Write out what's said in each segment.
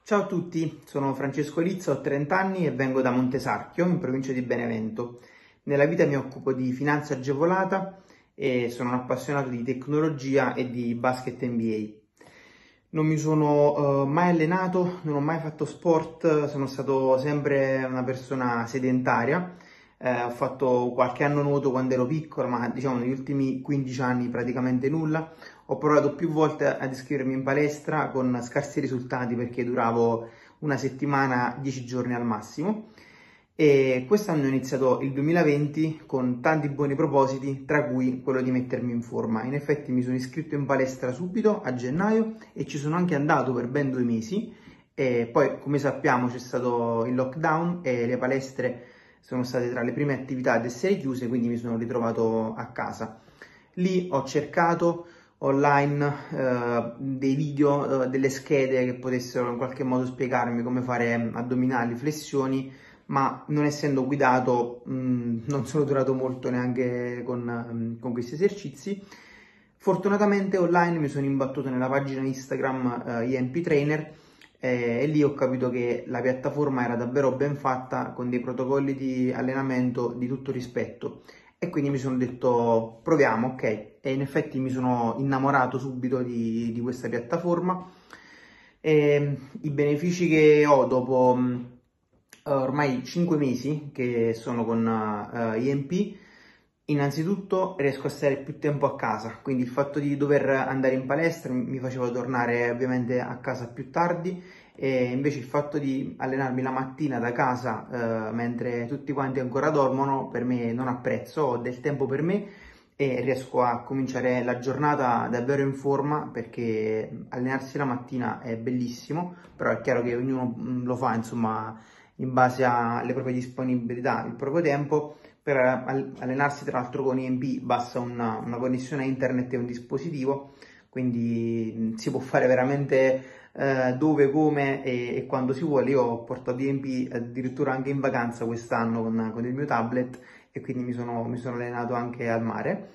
Ciao a tutti, sono Francesco Lizza, ho 30 anni e vengo da Montesarchio, in provincia di Benevento. Nella vita mi occupo di finanza agevolata e sono un appassionato di tecnologia e di basket NBA. Non mi sono mai allenato, non ho mai fatto sport, sono stato sempre una persona sedentaria. Ho fatto qualche anno nuoto quando ero piccolo, ma diciamo negli ultimi 15 anni praticamente nulla. Ho provato più volte ad iscrivermi in palestra con scarsi risultati perché duravo una settimana, 10 giorni al massimo. E quest'anno ho iniziato il 2020 con tanti buoni propositi, tra cui quello di mettermi in forma. In effetti mi sono iscritto in palestra subito a gennaio e ci sono anche andato per ben 2 mesi. E poi, come sappiamo, c'è stato il lockdown e le palestre sono state tra le prime attività ad essere chiuse, quindi mi sono ritrovato a casa. Lì ho cercato online dei video, delle schede che potessero in qualche modo spiegarmi come fare addominali, flessioni, ma non essendo guidato non sono durato molto neanche con questi esercizi. Fortunatamente online mi sono imbattuto nella pagina Instagram EMP Trainer e lì ho capito che la piattaforma era davvero ben fatta con dei protocolli di allenamento di tutto rispetto e quindi mi sono detto proviamo, ok, e in effetti mi sono innamorato subito di questa piattaforma e i benefici che ho dopo ormai 5 mesi che sono con EMP. Innanzitutto riesco a stare più tempo a casa, quindi il fatto di dover andare in palestra mi faceva tornare ovviamente a casa più tardi e invece il fatto di allenarmi la mattina da casa mentre tutti quanti ancora dormono per me non ha prezzo, ho del tempo per me e riesco a cominciare la giornata davvero in forma perché allenarsi la mattina è bellissimo, però è chiaro che ognuno lo fa insomma in base alle proprie disponibilità, il proprio tempo. Per allenarsi tra l'altro con EMP basta una connessione a internet e un dispositivo, quindi si può fare veramente dove, come e quando si vuole. Io ho portato EMP addirittura anche in vacanza quest'anno con il mio tablet e quindi mi sono allenato anche al mare.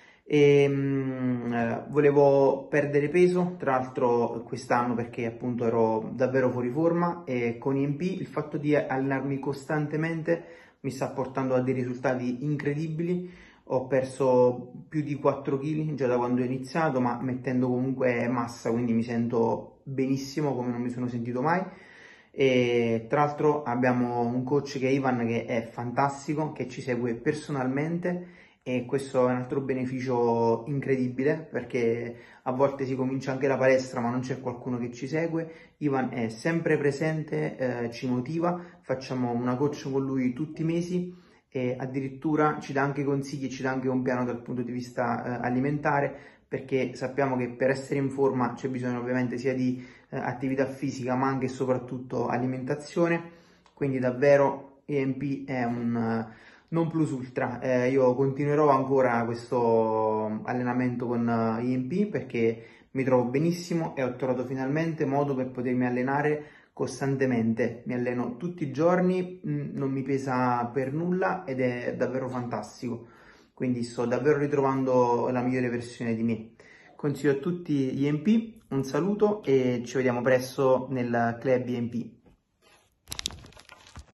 Volevo perdere peso, tra l'altro quest'anno perché appunto ero davvero fuori forma e con EMP il fatto di allenarmi costantemente mi sta portando a dei risultati incredibili. Ho perso più di 4 kg già da quando ho iniziato, ma mettendo comunque massa, quindi mi sento benissimo come non mi sono sentito mai. E tra l'altro abbiamo un coach che è Ivan, che è fantastico, che ci segue personalmente e questo è un altro beneficio incredibile perché a volte si comincia anche la palestra ma non c'è qualcuno che ci segue. Ivan è sempre presente, ci motiva, facciamo una coach con lui tutti i mesi e addirittura ci dà anche consigli, ci dà anche un piano dal punto di vista alimentare perché sappiamo che per essere in forma c'è bisogno ovviamente sia di attività fisica ma anche e soprattutto alimentazione, quindi davvero EMP è un non plus ultra. Io continuerò ancora questo allenamento con EMP perché mi trovo benissimo e ho trovato finalmente modo per potermi allenare costantemente. Mi alleno tutti i giorni, non mi pesa per nulla ed è davvero fantastico. Quindi sto davvero ritrovando la migliore versione di me. Consiglio a tutti EMP, un saluto e ci vediamo presto nel club EMP.